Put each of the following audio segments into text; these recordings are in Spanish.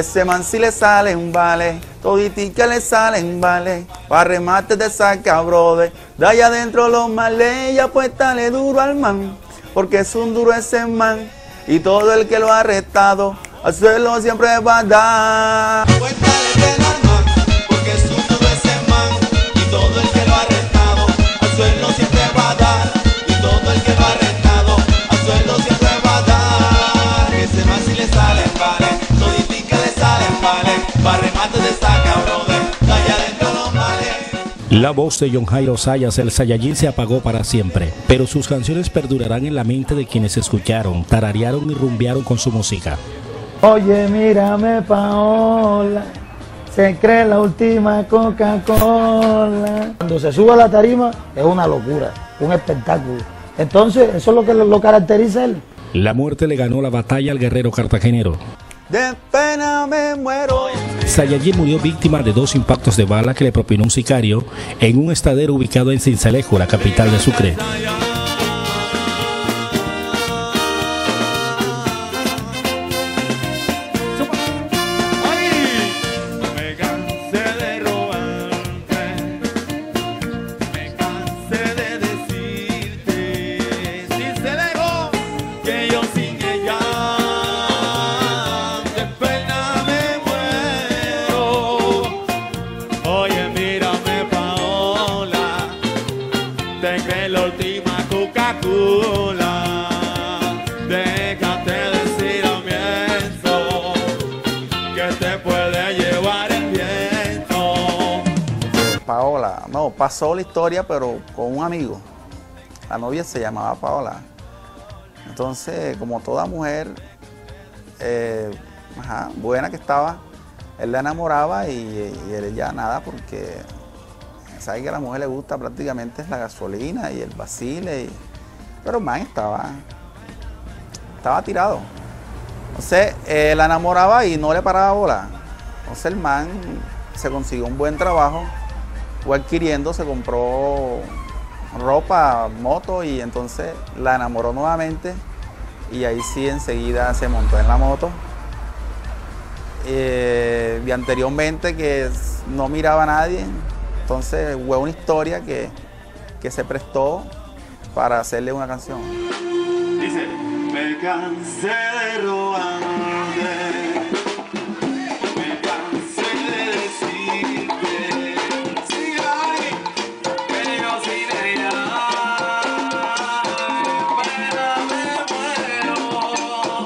Ese man si le sale un vale, toditica le salen vale, pa' remate te saca, brother, de allá adentro los males, ya pues dale duro al man, porque es un duro ese man, y todo el que lo ha arrestado, al suelo siempre va a dar. Pues dale bien al man, porque es un duro ese man, y todo el que lo ha arrestado, al suelo siempre va a dar, y todo el que lo ha arrestado, al suelo siempre va a dar. Ese man si le sale vale, toditica le salen vale, pa' remate te saca, brother, de allá adentro los males. La voz de John Jairo Zayas, el Saiyajin, se apagó para siempre, pero sus canciones perdurarán en la mente de quienes escucharon, tararearon y rumbearon con su música. Oye, mírame, Paola, se cree la última Coca-Cola. Cuando se sube a la tarima es una locura, un espectáculo. Entonces, eso es lo que lo caracteriza a él. La muerte le ganó la batalla al guerrero cartagenero. De pena me muero. Saiyajin murió víctima de 2 impactos de bala que le propinó un sicario en un estadero ubicado en Sincelejo, la capital de Sucre. La última Coca-Cola, déjate decir a miento que te puede llevar el viento. Paola, no, pasó la historia pero con un amigo. La novia se llamaba Paola. Entonces, como toda mujer buena que estaba, él la enamoraba y él ya nada, porque sabe que a la mujer le gusta prácticamente es la gasolina y el vacile, pero el man estaba tirado. Entonces la enamoraba y no le paraba bola. Entonces el man se consiguió un buen trabajo, fue adquiriendo, se compró ropa, moto, y entonces la enamoró nuevamente, y ahí sí enseguida se montó en la moto. Y anteriormente que no miraba a nadie. Entonces fue una historia que se prestó para hacerle una canción. Dice, me cansé de robarte, me cansé de decirte, sí hay, que no sin ella, pena me muero.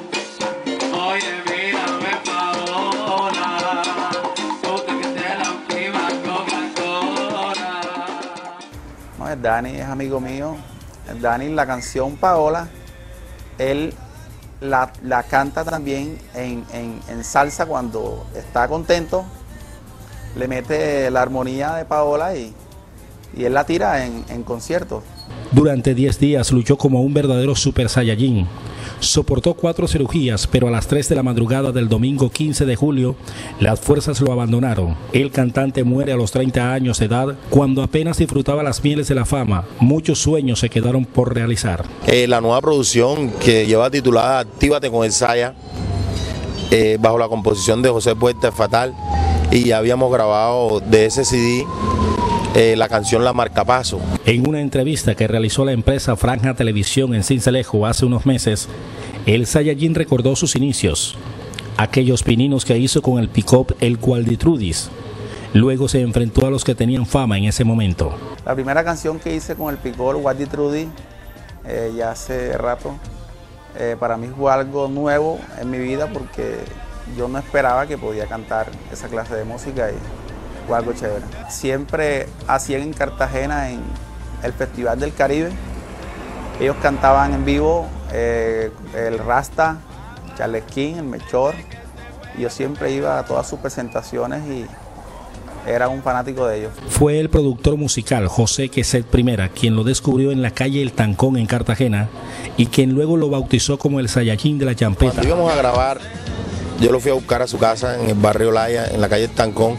Oye, mírame, Paola, porque que te la última Coca-Cola. No, el Dani es amigo mío. El Dani, la canción Paola, él la canta también en salsa cuando está contento. Le mete la armonía de Paola y él la tira en conciertos. Durante 10 días luchó como un verdadero Super Saiyajin. Soportó 4 cirugías, pero a las 3 de la madrugada del domingo 15 de julio, las fuerzas lo abandonaron. El cantante muere a los 30 años de edad, cuando apenas disfrutaba las mieles de la fama. Muchos sueños se quedaron por realizar. La nueva producción que lleva titulada Actívate con el Saya, bajo la composición de José Puerta Fatal, y ya habíamos grabado de ese CD la canción La Marcapaso. En una entrevista que realizó la empresa Franja Televisión en Sincelejo hace unos meses, el Saiyajin recordó sus inicios, aquellos pininos que hizo con el pick-up El Gualditrudis. Luego se enfrentó a los que tenían fama en ese momento. La primera canción que hice con el pick-up El Gualditrudis, ya hace rato, para mí fue algo nuevo en mi vida, porque yo no esperaba que podía cantar esa clase de música y fue algo chévere. Siempre hacían en Cartagena, en el Festival del Caribe, ellos cantaban en vivo el Rasta, Charlesquín, el Mechor, y yo siempre iba a todas sus presentaciones y era un fanático de ellos. Fue el productor musical José Queset Primera quien lo descubrió en la calle El Tancón en Cartagena y quien luego lo bautizó como el Saiyajin de la champeta. Cuando íbamos a grabar, yo lo fui a buscar a su casa en el barrio Laya, en la calle El Tancón,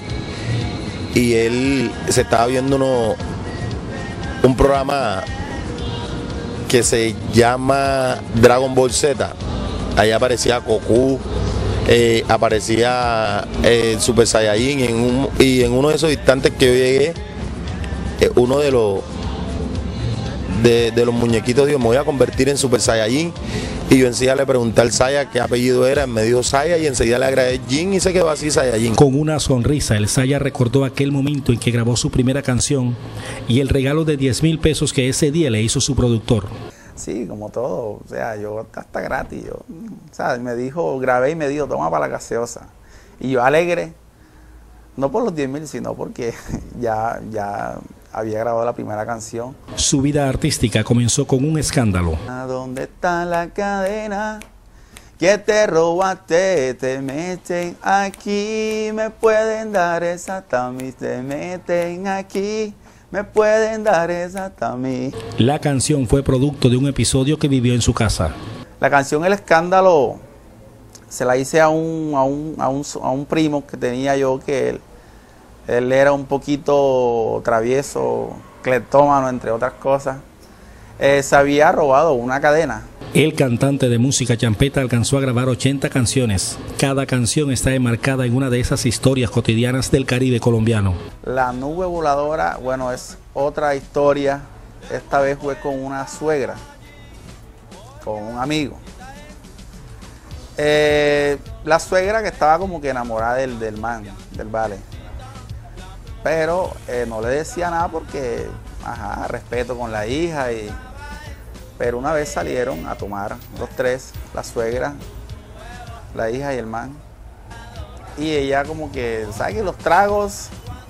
y él se estaba viendo un programa que se llama Dragon Ball Z. Ahí aparecía Goku, aparecía el Super Saiyajin y en uno de esos instantes que yo llegué, uno de los muñequitos dijo, me voy a convertir en Super Saiyajin, y yo enseguida le pregunté al Saya qué apellido era, me dijo Saya, y enseguida le agregué Jin y se quedó así Saiyajin. Con una sonrisa, el Saya recordó aquel momento en que grabó su primera canción y el regalo de 10,000 pesos que ese día le hizo su productor. Sí, como todo, o sea, yo hasta gratis, o sea, me dijo, grabé y me dijo, toma para la gaseosa. Y yo alegre, no por los 10,000, sino porque ya había grabado la primera canción. Su vida artística comenzó con un escándalo. ¿A dónde está la cadena que te robaste? Te meten aquí, me pueden dar esa tamiz, te meten aquí. Me pueden dar esa tamiz. La canción fue producto de un episodio que vivió en su casa. La canción El Escándalo se la hice a un primo que tenía yo, que él era un poquito travieso, cleptómano, entre otras cosas. Se había robado una cadena. El cantante de música champeta alcanzó a grabar 80 canciones. Cada canción está enmarcada en una de esas historias cotidianas del Caribe colombiano. La nube voladora, bueno, es otra historia. Esta vez fue con una suegra, con un amigo. La suegra que estaba como que enamorada del man, del vale. Pero no le decía nada porque, respeto con la hija y... Pero una vez salieron a tomar, los tres, la suegra, la hija y el man. Y ella como que, ¿sabes que los tragos?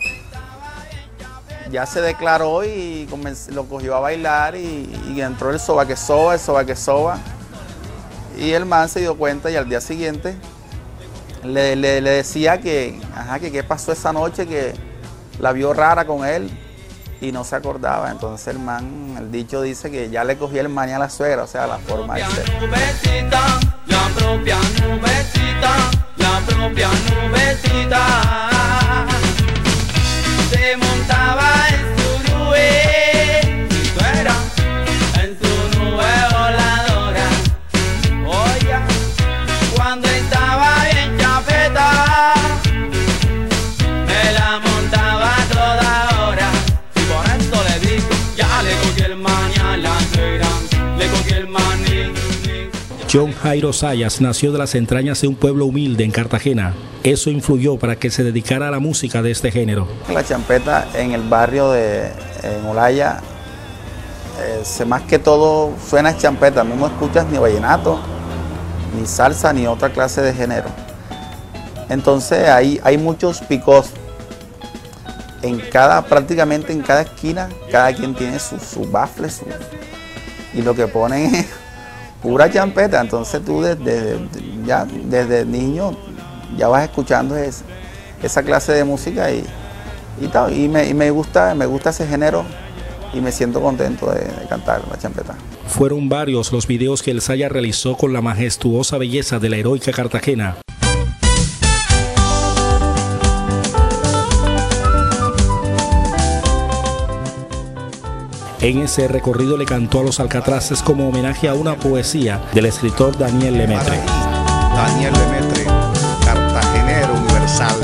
Ya se declaró y lo cogió a bailar y entró el soba que soba. Y el man se dio cuenta y al día siguiente le decía que qué pasó esa noche, que la vio rara con él. Y no se acordaba, entonces el man, el dicho dice que ya le cogía el maña a la suegra, o sea, la forma de ser. La propia nubecita, se montaba en su nube, si fuera en su nube voladora. Oye, cuando estaba bien chapeta, me la montaba toda hora. John Jairo Zayas nació de las entrañas de un pueblo humilde en Cartagena. Eso influyó para que se dedicara a la música de este género. La champeta en el barrio en Olaya, más que todo suena champeta, no escuchas ni vallenato, ni salsa, ni otra clase de género. Entonces hay muchos picos. Prácticamente en cada esquina, cada quien tiene su bafle, y lo que ponen es pura champeta. Entonces tú desde niño ya vas escuchando esa clase de música y me gusta ese género y me siento contento de cantar la champeta. Fueron varios los videos que el Saya realizó con la majestuosa belleza de la heroica Cartagena. En ese recorrido le cantó a los alcatraces como homenaje a una poesía del escritor Daniel Lemaitre. Daniel Lemaitre, cartagenero universal.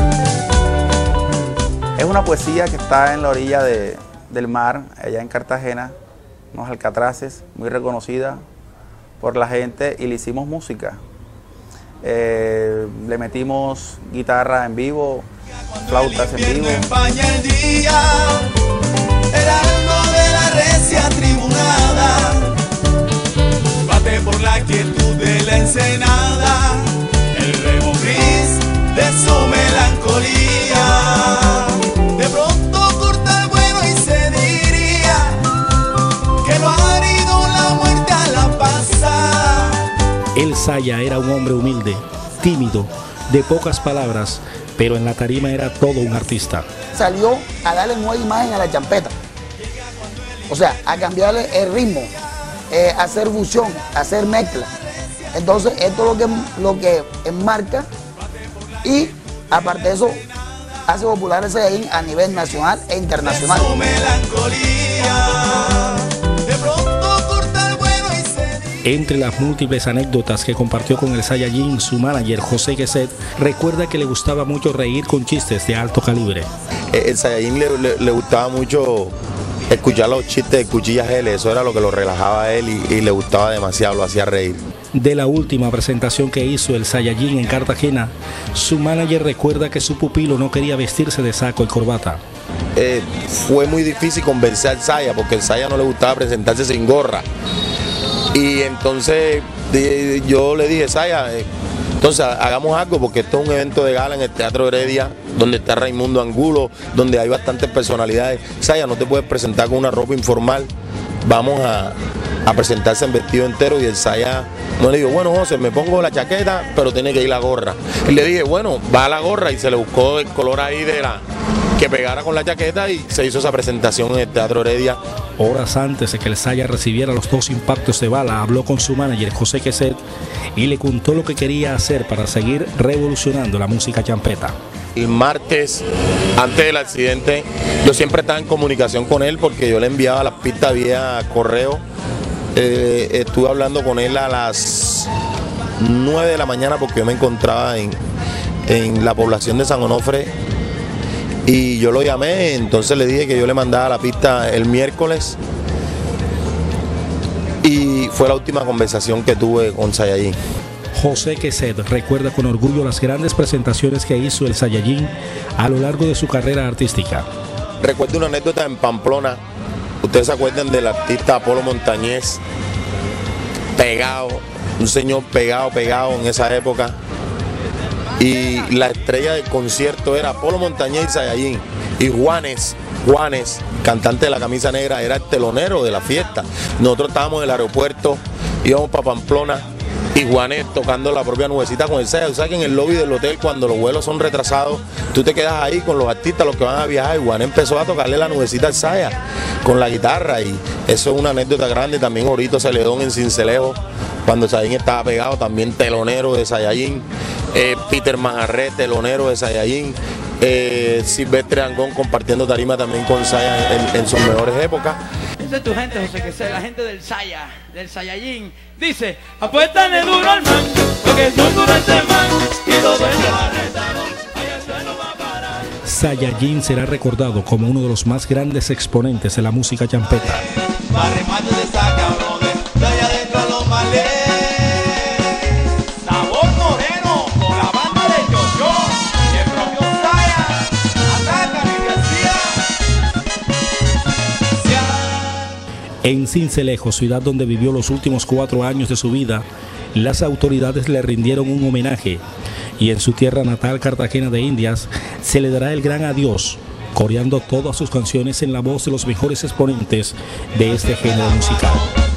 Es una poesía que está en la orilla del mar, allá en Cartagena, unos alcatraces, muy reconocida por la gente, y le hicimos música. Le metimos guitarra en vivo, flautas en vivo. El alma de la recia tribunada bate por la quietud de la ensenada, el remo gris de su melancolía. De pronto corta el vuelo y se diría que lo ha herido la muerte a la pasada. El Saya era un hombre humilde, tímido, de pocas palabras, pero en la tarima era todo un artista. Salió a darle nueva imagen a la champeta, o sea, a cambiarle el ritmo, a hacer fusión, a hacer mezcla. Entonces esto es lo que enmarca, y aparte de eso hace popular ese Saiyajin a nivel nacional e internacional. De pronto corta el vuelo y se Entre las múltiples anécdotas que compartió con el Saiyajin, su manager José Queset recuerda que le gustaba mucho reír con chistes de alto calibre. El Saiyajin le gustaba mucho escuchar los chistes de Cuchillas L, eso era lo que lo relajaba a él y le gustaba demasiado, lo hacía reír. De la última presentación que hizo el Saiyajin en Cartagena, su manager recuerda que su pupilo no quería vestirse de saco y corbata. Fue muy difícil convencer al Saya porque el Saya no le gustaba presentarse sin gorra. Y entonces yo le dije, Saya, entonces hagamos algo porque esto es un evento de gala en el Teatro Heredia, donde está Raimundo Angulo, donde hay bastantes personalidades. Saya, no te puedes presentar con una ropa informal, vamos a presentarse en vestido entero. Y el Saya me le dijo, bueno, José, me pongo la chaqueta, pero tiene que ir la gorra. Y le dije, bueno, va la gorra, y se le buscó el color ahí de la que pegara con la chaqueta y se hizo esa presentación en el Teatro Heredia. Horas antes de que el Saya recibiera los 2 impactos de bala, habló con su manager José Queset y le contó lo que quería hacer para seguir revolucionando la música champeta. El martes, antes del accidente, yo siempre estaba en comunicación con él porque yo le enviaba las pistas vía correo. Estuve hablando con él a las 9 de la mañana porque yo me encontraba en la población de San Onofre. Y yo lo llamé, entonces le dije que yo le mandaba la pista el miércoles. Y fue la última conversación que tuve con Saiyajin. José Queset recuerda con orgullo las grandes presentaciones que hizo el Saiyajin a lo largo de su carrera artística. Recuerdo una anécdota en Pamplona. Ustedes se acuerdan del artista Apolo Montañez, pegado, un señor pegado en esa época. Y la estrella del concierto era Apolo Montañez y Saiyajin. Y Juanes, cantante de La Camisa Negra, era el telonero de la fiesta. Nosotros estábamos en el aeropuerto, íbamos para Pamplona, y Juanes tocando la propia Nubecita con el Saya. O sea que en el lobby del hotel, cuando los vuelos son retrasados, tú te quedas ahí con los artistas, los que van a viajar, y Juanes empezó a tocarle la Nubecita al Saya con la guitarra, y eso es una anécdota grande. También Orito Celedón en Cincelejo, cuando Saiyajin estaba pegado, también telonero de Saiyajin. Peter Manjarré, telonero de Saiyajin. Silvestre Angón compartiendo tarima también con Saya en sus mejores épocas. Esa es tu gente, José Queset, la gente del Saya, del Saiyajin. Dice, apuéstale duro al man, porque es un duro este man, y todo eso arrestado, allá se no va a parar. Saiyajin será recordado como uno de los más grandes exponentes de la música champeta. Pa' remate de saca, brother, de allá adentro a los malés. Sabor Moreno, con la banda de Yo-Yo, y el propio Saya, ataca mi García. En Cincelejo, ciudad donde vivió los últimos 4 años de su vida, las autoridades le rindieron un homenaje, y en su tierra natal, Cartagena de Indias, se le dará el gran adiós, coreando todas sus canciones en la voz de los mejores exponentes de este género musical.